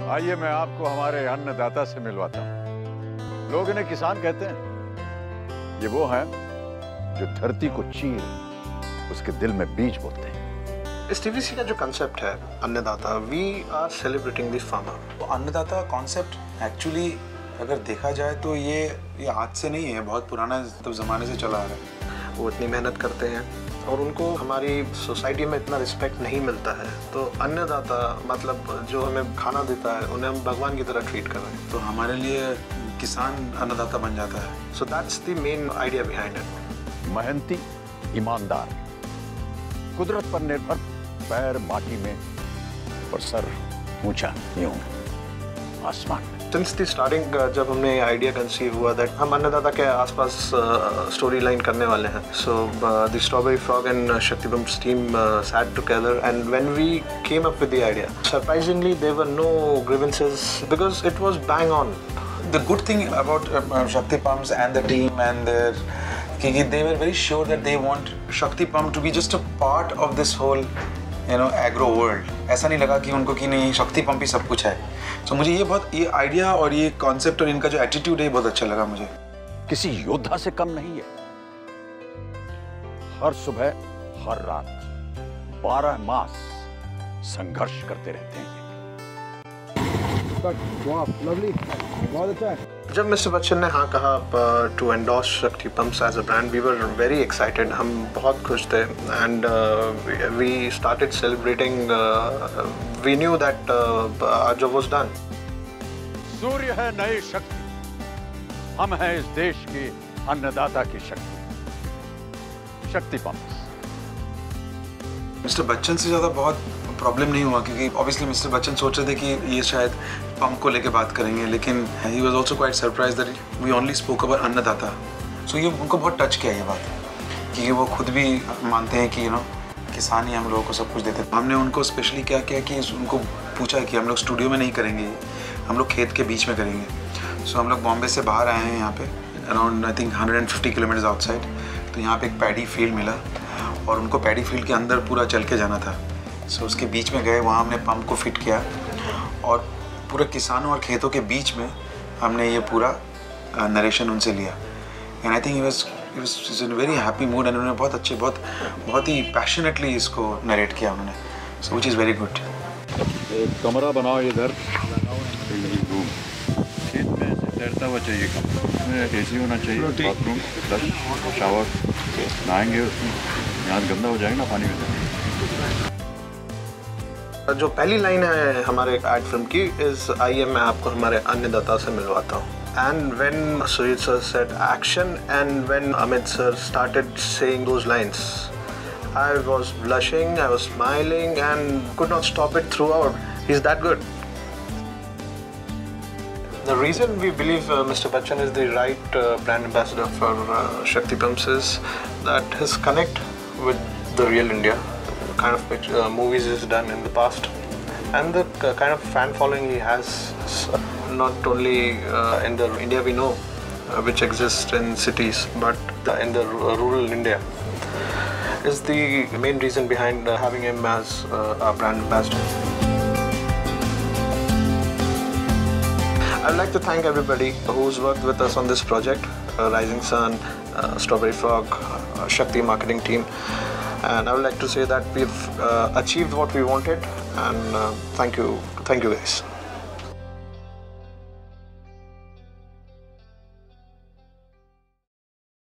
आइए मैं आपको हमारे अन्नदाता से मिलवाता हूँ। लोग इन्हें किसान कहते हैं। ये वो हैं जो धरती को चीर उसके दिल में बीज बोते हैं। इस टीवीसी का जो कंसेप्ट है अन्नदाता, we are celebrating the farmer. तो अन्नदाता कॉन्सेप्ट एक्चुअली अगर देखा जाए तो ये आज से नहीं है, बहुत पुराना ज़माने से चला आ रहा है। वो इतनी मेहनत करते हैं और उनको हमारी सोसाइटी में इतना रिस्पेक्ट नहीं मिलता है, तो अन्नदाता मतलब जो हमें खाना देता है उन्हें हम भगवान की तरह ट्रीट कर रहे हैं। तो हमारे लिए किसान अन्नदाता बन जाता है। So that's the main idea behind it. मेहनती, ईमानदार, कुदरत पर निर्भर, पैर माटी में और सर ऊंचा यूं आसमान में। सिंस द स्टार्टिंग जब हमने आइडिया कंसीव हुआ दैट हम अन्नदाता के आसपास स्टोरी लाइन करने वाले हैं, so the strawberry frog and Shakti pumps team sat together, and when we came up with the idea, surprisingly there were no grievances because it was bang on. The good thing about Shakti Pumps and the team and their they were very sure that they want Shakti Pump to be just a part of this whole agro world. ऐसा नहीं लगा कि उनको कि नहीं शक्ति pump ही सब कुछ है। तो मुझे ये आइडिया और ये कॉन्सेप्ट और इनका जो एटीट्यूड है बहुत अच्छा लगा मुझे। किसी योद्धा से कम नहीं है। हर सुबह हर रात 12 मास संघर्ष करते रहते हैं। लवली, बहुत अच्छा है। जब मिस्टर बच्चन ने हाँ कहा to endorse Shakti pumps as a brand, we were very excited. हम बहुत खुश थे and we started celebrating. We knew that our job was done. सूर्य है नई शक्ति, हम हैं इस देश के अन्नदाता की शक्ति। शक्ति पंप्स। मिस्टर बच्चन से ज़्यादा बहुत प्रॉब्लम नहीं हुआ क्योंकि ऑब्वियसली मिस्टर बच्चन सोच रहे थे कि ये शायद पंप को लेके बात करेंगे, लेकिन he was also quite surprise that we only spoke about अन्नदाता। सो ये उनको बहुत टच किया ये बात, क्योंकि वो खुद भी मानते हैं कि किसान ही हम लोगों को सब कुछ देते हैं। हमने उनको स्पेशली क्या किया कि उनको पूछा कि हम लोग स्टूडियो में नहीं करेंगे, हम लोग खेत के बीच में करेंगे। सो हम लोग बॉम्बे से बाहर आए हैं यहाँ पे around I think 150 kilometers outside. तो यहाँ पे एक पैडी फील्ड मिला और उनको पैडी फील्ड के अंदर पूरा चल के जाना था। सो उसके बीच में गए, वहाँ हमने पंप को फिट किया और पूरे किसानों और खेतों के बीच में हमने ये पूरा नरेशन उनसे लिया। And I think he was in very happy mood and उन्होंने बहुत ही पैशनेटली इसको नरेट किया उन्होंने। So which is very good. एक कमरा बनाओ इधर, खेत में तैरता हुआ चाहिए कमरा, उसमें एसी होना चाहिए, बाथरूम, फ्लश, शावर, नहाएंगे उसमें, यहाँ गंदा हो जाएगा ना पानी में। जो पहली लाइन है हमारे एड फिल्म की इज आइए मैं आपको हमारे अन्नदाता से मिलवाता हूँ। And when Sujit sir said action and when Amit sir started saying those lines, I was blushing, I was smiling and could not stop it throughout. He's that good. The reason we believe Mr. Bachchan is the right brand ambassador for Shakti Pumps is that his connect with the real India, the kind of movies he's done in the past, and the kind of fan following he has, not only in the India we know, which exists in cities, but in the rural India, is the main reason behind having him as our brand ambassador. I'd like to thank everybody who's worked with us on this project, Rising Sun, Strawberry Frog, Shakti marketing team, and I would like to say that we've achieved what we wanted, and thank you guys.